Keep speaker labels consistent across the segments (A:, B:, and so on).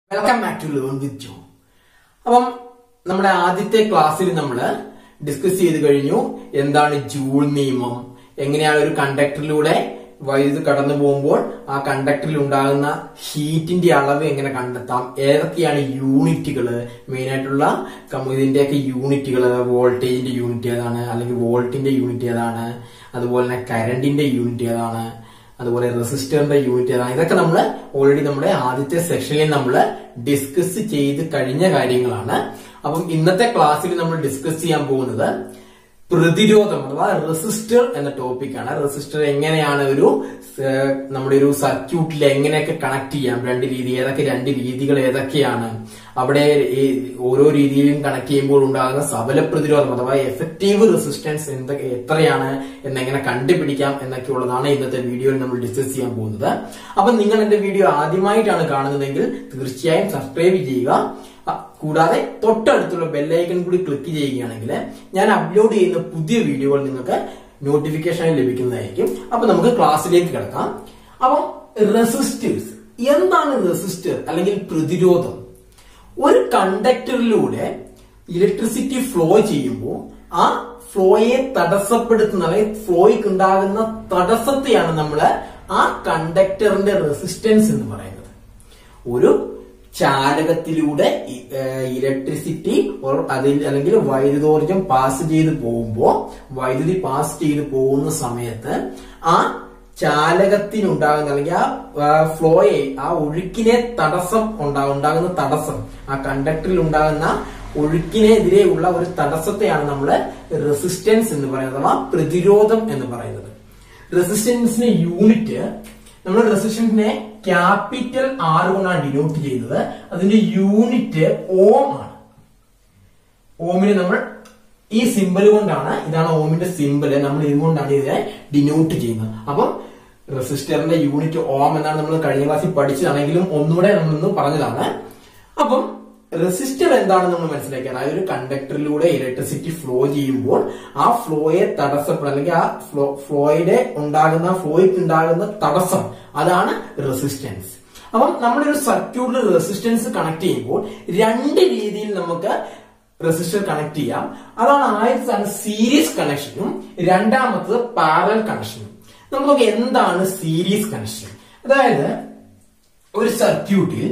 A: Welcome back to learn with Jo. അപ്പം നമ്മുടെ ആദ്യത്തെ ക്ലാസ്സിൽ നമ്മൾ ഡിസ്കസ് ചെയ്ത് കഴിഞ്ഞു എന്താണ് ജൂൾ നിയമം, എങ്ങനെയാണ് ഒരു കണ്ടക്ടറിലൂടെ വൈദ്യുതി കടന്നു പോകുമ്പോൾ ആ കണ്ടക്ടറിൽ ഉണ്ടാകുന്ന ഹീറ്റിന്റെ അളവ് എങ്ങനെ കണ്ടെത്താം, ഏതൊക്കെയാണ് യൂണിറ്റുകൾ, മെയിൻ ആയിട്ടുള്ള ഇതിന്റെയൊക്കെ യൂണിറ്റുകൾ, വോൾട്ടേജിന്റെ യൂണിറ്റ് ഏതാണ്, അല്ലെങ്കിൽ വോൾട്ടിന്റെ യൂണിറ്റ് ഏതാണ്, അതുപോലെ തന്നെ കറണ്ടിന്റെ യൂണിറ്റ് ഏതാണ്, അതുപോലെ റെസിസ്റ്ററിന്റെ യൂണിറ്റ് ഏതാണ്. ഇതൊക്കെ നമ്മൾ ഓൾറെഡി നമ്മുടെ ആദ്യത്തെ സെക്ഷനിൽ നമ്മൾ ഡിസ്കസ് ചെയ്ത് കഴിഞ്ഞ കാര്യങ്ങളാണ്. അപ്പം ഇന്നത്തെ ക്ലാസ്സിൽ നമ്മൾ ഡിസ്കസ് ചെയ്യാൻ പോകുന്നത് പ്രതിരോധം അഥവാ റെസിസ്റ്റർ എന്ന ടോപ്പിക്കാണ്. റെസിസ്റ്റർ എങ്ങനെയാണ് നമ്മുടെ ഒരു സർക്യൂട്ടിൽ എങ്ങനെയൊക്കെ കണക്ട് ചെയ്യാം, രണ്ട് രീതികൾ ഏതൊക്കെയാണ്, അവിടെ ഓരോ രീതിയിലും കണക്ട് ചെയ്യുമ്പോൾ ഉണ്ടാകുന്ന സബല പ്രതിരോധം അഥവാ എഫക്റ്റീവ് റെസിസ്റ്റൻസ് എത്രയാണ് എന്നെങ്ങനെ കണ്ടുപിടിക്കാം എന്നൊക്കെയുള്ളതാണ് ഇന്നത്തെ വീഡിയോയിൽ നമ്മൾ ഡിസ്കസ് ചെയ്യാൻ പോകുന്നത്. അപ്പൊ നിങ്ങൾ എന്റെ വീഡിയോ ആദ്യമായിട്ടാണ് കാണുന്നതെങ്കിൽ തീർച്ചയായും സബ്സ്ക്രൈബ് ചെയ്യുക. കൂടാതെ തൊട്ടടുത്തുള്ള ബെല്ലൈക്കൺ കൂടി ക്ലിക്ക് ചെയ്യുകയാണെങ്കിൽ ഞാൻ അപ്ലോഡ് ചെയ്യുന്ന പുതിയ വീഡിയോകൾ നിങ്ങൾക്ക് നോട്ടിഫിക്കേഷൻ ലഭിക്കുന്നതായിരിക്കും. അപ്പൊ നമുക്ക് ക്ലാസ്സിലേക്ക് കിടക്കാം. അപ്പം റെസിസ്റ്റേഴ്സ് എന്താണ്? റെസിസ്റ്റർ അല്ലെങ്കിൽ പ്രതിരോധം ഒരു കണ്ടക്ടറിലൂടെ ഇലക്ട്രിസിറ്റി ഫ്ലോ ചെയ്യുമ്പോൾ ആ ഫ്ലോയെ തടസ്സപ്പെടുത്തുന്ന അല്ലെങ്കിൽ ഫ്ലോയ്ക്ക് ഉണ്ടാകുന്ന തടസ്സത്തെയാണ് നമ്മൾ ആ കണ്ടക്ടറിന്റെ റെസിസ്റ്റൻസ് എന്ന് പറയുന്നത്. ഒരു ചാലകത്തിലൂടെ ഇലക്ട്രിസിറ്റി അല്ലെങ്കിൽ വൈദ്യുതോർജം വൈദ്യുതി പാസ് ചെയ്ത് പോകുന്ന സമയത്ത് ആ ചാലകത്തിനുണ്ടാകുന്ന അല്ലെങ്കിൽ ആ ഫ്ലോയെ, ആ ഒഴുക്കിനെ ഉണ്ടാകുന്ന തടസ്സം, ആ കണ്ടക്ടറിൽ ഉണ്ടാകുന്ന ഒഴുക്കിനെതിരെയുള്ള ഒരു തടസ്സത്തെയാണ് നമ്മൾ റെസിസ്റ്റൻസ് എന്ന് പറയുന്നത്, അഥവാ പ്രതിരോധം എന്ന് പറയുന്നത്. റെസിസ്റ്റൻസിന്റെ യൂണിറ്റ് നമ്മൾ റെസിസ്റ്റൻസിനെ ക്യാപിറ്റൽ ആർ കൊണ്ടാണ് ഡിനോട്ട് ചെയ്യുന്നത്. അതിന്റെ യൂണിറ്റ് ഓം ആണ്. ഓമിന് നമ്മൾ ഈ സിമ്പിൾ കൊണ്ടാണ്, ഇതാണ് ഓമിന്റെ സിമ്പിള്, നമ്മൾ ഇതുകൊണ്ടാണ് ഇതിനെ ഡിനോട്ട് ചെയ്യുന്നത്. അപ്പം റെസിസ്റ്ററിന്റെ യൂണിറ്റ് ഓം എന്നാണ് നമ്മൾ കഴിഞ്ഞ ക്ലാസ്സിൽ പഠിച്ചതാണെങ്കിലും ഒന്നുകൂടെ നമ്മളൊന്ന് പറഞ്ഞതാണ്. അപ്പം റെസിസ്റ്റർ എന്താണെന്ന് നമ്മൾ മനസ്സിലാക്കി. അതായത് ഒരു കണ്ടക്ടറിലൂടെ ഇലക്ട്രിസിറ്റി ഫ്ലോ ചെയ്യുമ്പോൾ ആ ഫ്ലോയെ തടസ്സപ്പെടുക അല്ലെങ്കിൽ ആ ഫ്ലോയ്ക്ക് ഉണ്ടാകുന്ന തടസ്സം, അതാണ് റെസിസ്റ്റൻസ്. അപ്പം നമ്മളൊരു സർക്യൂട്ടിൽ റെസിസ്റ്റൻസ് കണക്ട് ചെയ്യുമ്പോൾ രണ്ട് രീതിയിൽ നമുക്ക് റെസിസ്റ്റർ കണക്ട് ചെയ്യാം. ആദ്യത്താണ് സീരീസ് കണക്ഷനും രണ്ടാമത്തത് പാരലൽ കണക്ഷനും. നമുക്ക് എന്താണ് സീരീസ് കണക്ഷൻ? അതായത് ഒരു സർക്യൂട്ടിൽ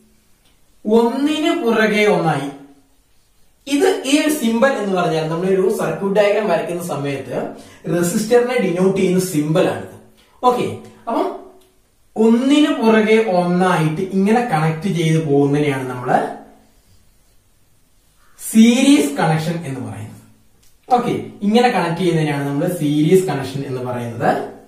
A: ഒന്നിന് പുറകെ ഒന്നായി, ഇത് ഈ ഒരു സിമ്പിൾ എന്ന് പറഞ്ഞാൽ നമ്മളൊരു സർക്യൂട്ട് ഡയഗ്രാം വരയ്ക്കുന്ന സമയത്ത് റെസിസ്റ്ററിനെ ഡിനോട്ട് ചെയ്യുന്ന സിമ്പിൾ ആണിത്. ഓക്കെ, അപ്പം ഒന്നിന് പുറകെ ഒന്നായിട്ട് ഇങ്ങനെ കണക്ട് ചെയ്ത് പോകുന്നതിനെയാണ് നമ്മള് സീരീസ് കണക്ഷൻ എന്ന് പറയുന്നത്. ഓക്കെ, ഇങ്ങനെ കണക്ട് ചെയ്യുന്നതിനാണ് നമ്മൾ സീരീസ് കണക്ഷൻ എന്ന് പറയുന്നത്.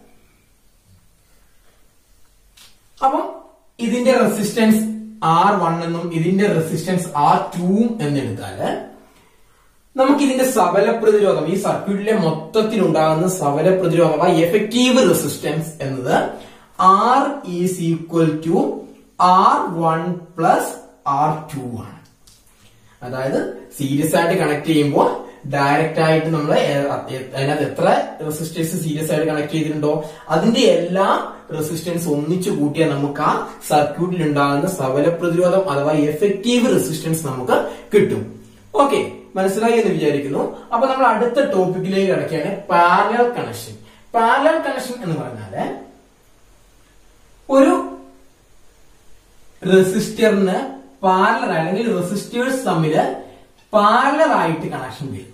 A: അപ്പം ഇതിന്റെ റെസിസ്റ്റൻസ് R1 എന്നും ഇതിന്റെ റെസിസ്റ്റൻസ് R2 എന്നെടുത്താല് നമുക്ക് ഇതിന്റെ സബല പ്രതിരോധം, ഈ സർക്യൂട്ടിലെ മൊത്തത്തിൽ ഉണ്ടാകുന്ന സബല പ്രതിരോധം എഫക്റ്റീവ് റെസിസ്റ്റൻസ് എന്നത് R is equal to R1 plus R2 ആണ്. അതായത് സീരീസ് ആയിട്ട് കണക്ട് ചെയ്യുമ്പോൾ ഡയറക്റ്റ് ആയിട്ട് നമ്മൾ അതിനകത്ത് എത്ര റെസിസ്റ്റൻസ് സീരീസ് ആയിട്ട് കണക്ട് ചെയ്തിട്ടുണ്ടോ അതിന്റെ എല്ലാ റെസിസ്റ്റൻസ് ഒന്നിച്ചു കൂട്ടിയാൽ നമുക്ക് ആ സർക്യൂട്ടിൽ ഉണ്ടാകുന്ന സബല പ്രതിരോധം അഥവാ എഫക്റ്റീവ് റെസിസ്റ്റൻസ് നമുക്ക് കിട്ടും. ഓക്കെ, മനസ്സിലായി എന്ന് വിചാരിക്കുന്നു. അപ്പൊ നമ്മൾ അടുത്ത ടോപ്പിക്കിലേക്ക് കിടക്കുകയാണ് പാരലൽ കണക്ഷൻ. പാരലൽ കണക്ഷൻ എന്ന് പറഞ്ഞാല് ഒരു റെസിസ്റ്ററിന് പാരലൽ അല്ലെങ്കിൽ റെസിസ്റ്റേഴ്സ് തമ്മില് പാരലൽ ആയിട്ട് കണക്ഷൻ വരും.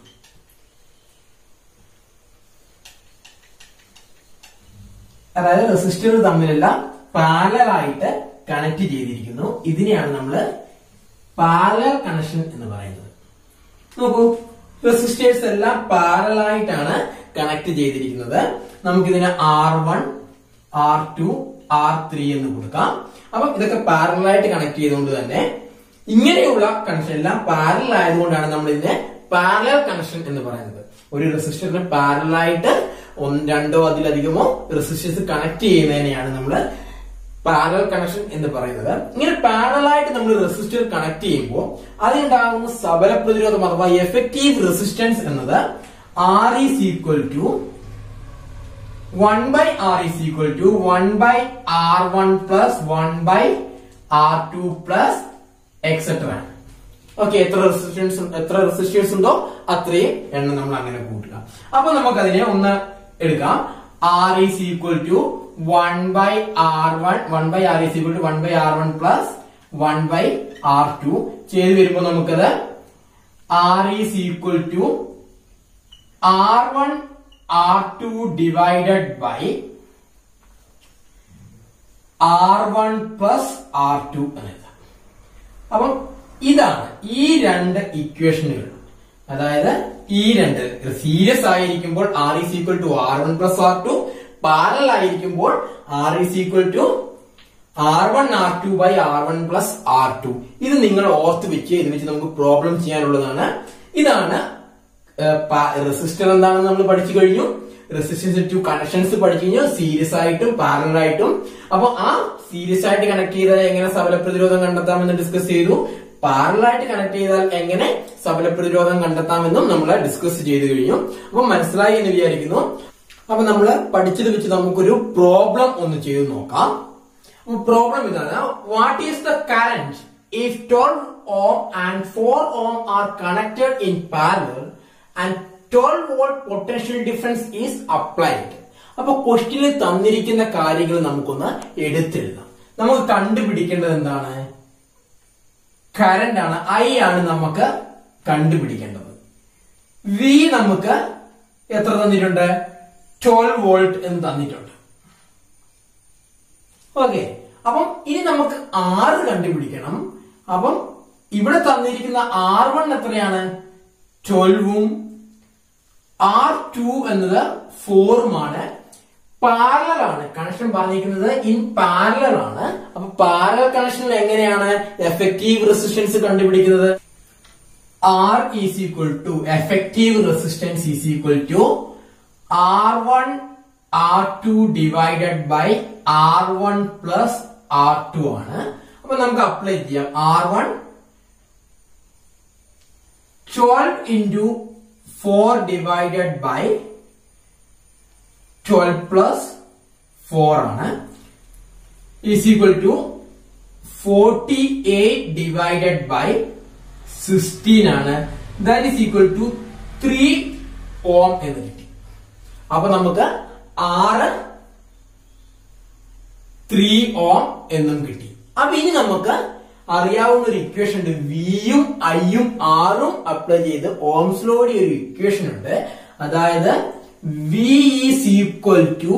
A: അതായത് റെസിസ്റ്റർ തമ്മിലെല്ലാം പാരലൽ ആയിട്ട് കണക്ട് ചെയ്തിരിക്കുന്നു. ഇതിനെയാണ് നമ്മൾ പാരലൽ കണക്ഷൻ എന്ന് പറയുന്നത്. നോക്കൂ, റെസിസ്റ്റേഴ്സ് എല്ലാം പാരലൽ ആയിട്ടാണ് കണക്ട് ചെയ്തിരിക്കുന്നത്. നമുക്കിതിന് R1, R2, R3 എന്ന് കൊടുക്കാം. അപ്പം ഇതൊക്കെ പാരലൽ ആയിട്ട് കണക്ട് ചെയ്തുകൊണ്ട് തന്നെ ഇങ്ങനെയുള്ള കണക്ഷൻ എല്ലാം പാരലൽ ആയതുകൊണ്ടാണ് നമ്മൾ ഇതിനെ പാരലൽ കണക്ഷൻ എന്ന് പറയുന്നത്. ഒരു റെസിസ്റ്ററിന് പാരലൽ ആയിട്ട് രണ്ടോ അതിലധികമോ റെസിസ്റ്റൻസ് കണക്ട് ചെയ്യുന്നതിനെയാണ് നമ്മൾ പാരലൽ കണക്ഷൻ എന്ന് പറയുന്നത്. ഇങ്ങനെ പാരലൽ ആയിട്ട് നമ്മൾ റെസിസ്റ്റർ കണക്ട് ചെയ്യുമ്പോൾ അതിനുണ്ടാകുന്ന സബല പ്രതിരോധം അഥവാ എഫക്റ്റീവ് റെസിസ്റ്റൻസ് എന്നത് R is equal to 1/R is equal to 1/R1 plus 1/R2 plus et cetera. Okay, എത്ര റെസിസ്റ്റേഴ്സ് ഉണ്ടോ അത്രയും എണ്ണം നമ്മൾ അങ്ങനെ കൂട്ടുക. അപ്പൊ നമുക്കതിനെ ഒന്ന് എടുക്കാം. R is equal to 1 by R1, 1 by R is equal to 1 by R1 plus 1 by R2 ചെയ്ത് വരുമ്പോൾ നമുക്കത് R is equal to R1 R2 divided by R1 plus R2 എന്നെഴുതാം. അപ്പം ഇതാണ് ഈ രണ്ട് ഇക്വേഷനുകൾ. അതായത് ഈ രണ്ട് സീരീസ് ആയിരിക്കുമ്പോൾ R is equal to R1 plus R2, parallel ആയിരിക്കുമ്പോൾ R is equal to R1 R2 by R1 plus R2. ഇത് നിങ്ങൾ ഓർത്ത് വെച്ച് ഇത് വെച്ച് നമുക്ക് പ്രോബ്ലം ചെയ്യാനുള്ളതാണ്. ഇതാണ് റെസിസ്റ്റർ എന്താണെന്ന് നമ്മൾ പഠിച്ചു കഴിഞ്ഞു. റെസിസ്റ്റൻസ് ടു കണക്ഷൻസ് പഠിച്ചു കഴിഞ്ഞു, സീരീസ് ആയിട്ടും പാരലൽ ആയിട്ടും. അപ്പൊ ആ സീരീസ് ആയിട്ട് കണക്ട് ചെയ്താൽ എങ്ങനെ സബല പ്രതിരോധം കണ്ടെത്താമെന്ന് ഡിസ്കസ് ചെയ്തു. പാരലൽ ആയിട്ട് കണക്ട് ചെയ്താൽ എങ്ങനെ സബല പ്രതിരോധം കണ്ടെത്താമെന്നും നമ്മൾ ഡിസ്കസ് ചെയ്തു കഴിഞ്ഞു. അപ്പൊ മനസ്സിലായി എന്ന് വിചാരിക്കുന്നു. അപ്പൊ നമ്മൾ പഠിച്ചത് വെച്ച് നമുക്കൊരു പ്രോബ്ലം ഒന്ന് ചെയ്ത് നോക്കാം. പ്രോബ്ലം ഇതാണ്. What is the current if 12 ohm and 4 ohm are connected in parallel and 12 volt potential difference is applied. അപ്പൊ ക്വസ്റ്റ്യനിൽ തന്നിരിക്കുന്ന കാര്യങ്ങൾ നമുക്കൊന്ന് എടുത്തെഴുതാം. നമുക്ക് കണ്ടുപിടിക്കേണ്ടത് എന്താണ്? കറന്റ് ആണ്, I ആണ് നമുക്ക് കണ്ടുപിടിക്കേണ്ടത്. V നമുക്ക് എത്ര തന്നിട്ടുണ്ട്? 12 വോൾട്ട് എന്ന് തന്നിട്ടുണ്ട്. ഓക്കെ, അപ്പം ഇനി നമുക്ക് R കണ്ടുപിടിക്കണം. അപ്പം ഇവിടെ തന്നിരിക്കുന്ന R1 എത്രയാണ്? 12ഉം R2 എന്നത് 4ഉമാണ്. പാരലൽ ആണ് കണക്ഷൻ പറഞ്ഞിരിക്കുന്നത്, ഇൻ പാരലൽ ആണ്. അപ്പൊ പാരലൽ കണക്ഷനിൽ എങ്ങനെയാണ് എഫക്റ്റീവ് റെസിസ്റ്റൻസ് കണ്ടുപിടിക്കുന്നത്? R is equal to effective resistance is equal to R1 R2 divided by R1 plus R2 ആണ്. അപ്പൊ നമുക്ക് അപ്ലൈ ചെയ്യാം. R1 12 into 4 divided by 12 plus 4 ആണ്, is equal to 48 divided by 16 ആണ്. That is equal to 3 ohm എന്ന് കിട്ടി. അപ്പൊ നമുക്ക് R 3 ohm എന്നും കിട്ടി. അപ്പൊ ഇനി നമുക്ക് അറിയാവുന്ന ഒരു ഇക്വേഷൻ ഉണ്ട്. വിയും ഐയും ആറും അപ്ലൈ ചെയ്ത് ഓംസ് ലോയുടെ ഒരു ഇക്വേഷൻ ഉണ്ട്. അതായത് V is equal to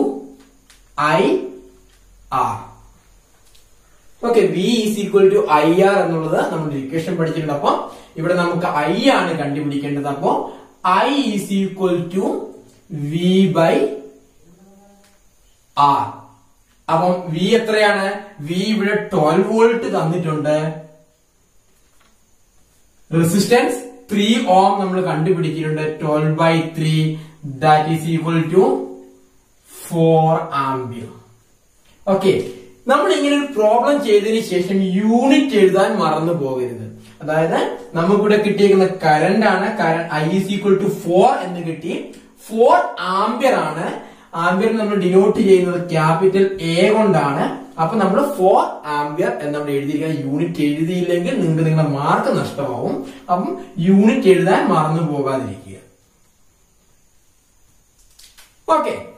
A: IR. Okay, V is equal to IR എന്നുള്ളത് നമ്മുടെ ഇക്വേഷൻ പഠിച്ചിട്ടുണ്ട്. അപ്പൊ ഇവിടെ നമുക്ക് I ആണ് കണ്ടുപിടിക്കേണ്ടത്. അപ്പോ I is equal to V by R. അപ്പം V എത്രയാണ്? V ഇവിടെ 12 വോൾട്ട് തന്നിട്ടുണ്ട്. റെസിസ്റ്റൻസ് 3 ഓം നമ്മൾ കണ്ടുപിടിച്ചിട്ടുണ്ട്. 12 by 3 that is equal to 4 ampere. Okay, നമ്മൾ ഇങ്ങനെ ഒരു പ്രോബ്ലം ചെയ്തതിന് ശേഷം യൂണിറ്റ് എഴുതാൻ മറന്നു പോകരുത്. അതായത് നമുക്കിവിടെ കിട്ടിയിരിക്കുന്ന കറന്റ് ആണ്. I is equal to 4 എന്ന് കിട്ടി. 4 ആംപിയർ ആണ്. ആംപിയർ നമ്മൾ ഡിനോട്ട് ചെയ്യുന്നത് ക്യാപിറ്റൽ A കൊണ്ടാണ്. അപ്പൊ നമ്മൾ 4 ആംപിയർ എന്ന് നമ്മൾ എഴുതിയിരിക്കുന്ന യൂണിറ്റ് എഴുതിയില്ലെങ്കിൽ നിങ്ങൾക്ക് നിങ്ങളുടെ മാർക്ക് നഷ്ടമാവും. അപ്പം യൂണിറ്റ് എഴുതാൻ മറന്നു പോകാതിരിക്കുക. ഓക്കെ.